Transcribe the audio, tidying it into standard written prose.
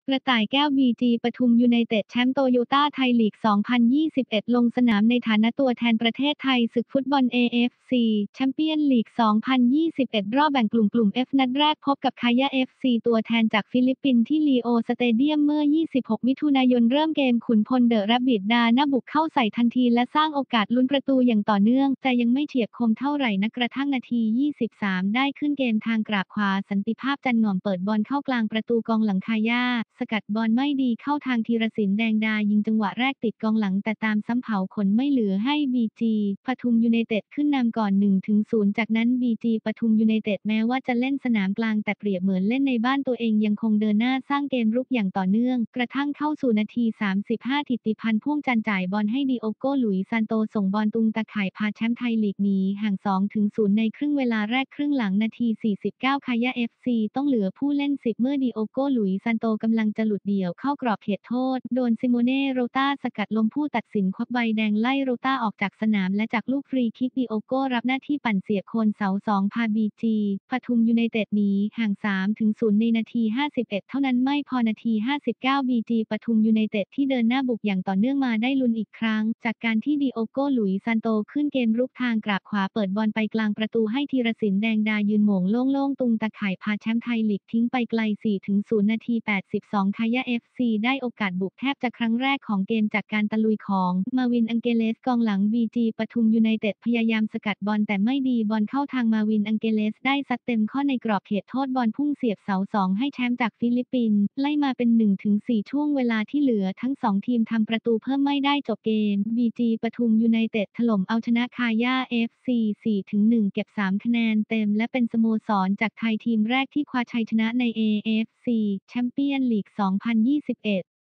กระต่ายแก้ว BG ปทุมยูไนเต็ดแชมป์โตโยต้าไทยลีก 2021 ลงสนามในฐานะตัวแทนประเทศไทยศึกฟุตบอล AFC แชมเปี้ยนลีก 2021 รอบแบ่งกลุ่ม F นัดแรกพบกับคายา FC ตัวแทนจากฟิลิปปินส์ที่ลีโอสเตเดียมเมื่อ 26 มิถุนายนเริ่มเกมขุนพลเดอะแรบบิทดาหน้าบุกเข้าใส่ทันทีและสร้างโอกาสลุ้นประตูอย่างต่อเนื่องแต่ยังไม่เฉียบคมเท่าไหร่นักกระทั่งนาที 23 ได้ขึ้นเกมทางกราบขวาสันติภาพจันหง่อมเปิดบอลเข้ากลางประตูกองหลังคายาสกัดบอลไม่ดีเข้าทางธีรศิลป์แดงดายิงจังหวะแรกติดกองหลังแต่ตามซ้ำเผาขนไม่เหลือให้ BG ปทุมยูไนเต็ดขึ้นนำก่อน 1-0 จากนั้น BG ปทุมยูไนเต็ดแม้ว่าจะเล่นสนามกลางแต่เปรียบเหมือนเล่นในบ้านตัวเองยังคงเดินหน้าสร้างเกมรุกอย่างต่อเนื่องกระทั่งเข้าสู่นาที 35 ถิติพันธ์พ่วงจันทร์จ่ายบอลให้ดิโอโกหลุยซานโตส่งบอลตุงตะข่ายพาแชมป์ไทยลีกหนีห่าง 2-0 ในครึ่งเวลาแรกครึ่งหลังนาที 49 คายา FC ต้องเหลือผู้เล่น 10 เมื่อดิโอโกหลุยซานโตกำลังจะหลุดเดี่ยวเข้ากรอบเขตโทษโดนซิโมเน่โรตาสกัดล้มผู้ตัดสินควักใบแดงไล่โรตาออกจากสนามและจากลูกฟรีคิกดิโอโกรับหน้าที่ปั่นเสียบโคนเสา2พา BG ปทุมยูไนเต็ดหนีห่าง 3-0 ในนาที 51 เท่านั้นไม่พอนาที 59 BG ปทุมยูไนเต็ดที่เดินหน้าบุกอย่างต่อเนื่องมาได้ลุ้นอีกครั้งจากการที่ดิโอโกหลุยซานโตขึ้นเกมรุกทางกราบขวาเปิดบอลไปกลางประตูให้ธีรศิลป์แดงดายืนโหม่งโล่งๆตุงตะข่ายพาแชมป์ไทยลีกทิ้งไปไกล 4-0 นาที 82 คายา FC ได้โอกาสบุกแทบจะครั้งแรกของเกมจากการตะลุยของมาวินอังเกเลสกองหลัง BG ปทุมยูไนเต็ดพยายามสกัดบอลแต่ไม่ดีบอลเข้าทางมาวินอังเกเลสได้ซัดเต็มข้อในกรอบเขตโทษบอลพุ่งเสียบเสา2ให้แชมป์จากฟิลิปปินส์ไล่มาเป็น 1-4 ช่วงเวลาที่เหลือทั้ง2ทีมทำประตูเพิ่มไม่ได้จบเกม BG ปทุมยูไนเต็ดถล่มเอาชนะคายา FC 4-1 เก็บ3คะแนนเต็มและเป็นสโมสรจากไทยทีมแรกที่คว้าชัยชนะใน AFC แชมเปี้ยนลีก 2021